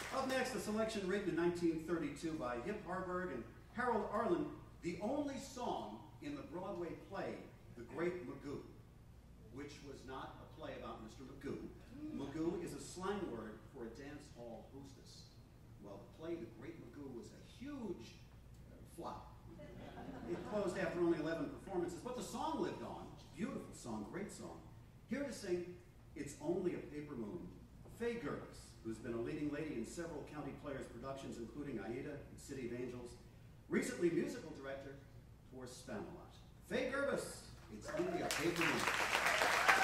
Up next, a selection written in 1932 by Hip Harburg and Harold Arlen, the only song in the Broadway play, The Great Magoo, which was not a play about Mr. Magoo. Magoo is a slang word for a dance hall hostess. Well, the play, The Great Magoo, was a huge flop. It closed after only 11 performances, but the song lived on. Beautiful song, great song. Here to sing It's Only a Paper Moon, Faye Gervis, who's been a leading lady in several County Players productions, including Aida and City of Angels, recently musical director for Spamalot. Faye Gervis, It's Only a Paper Moon.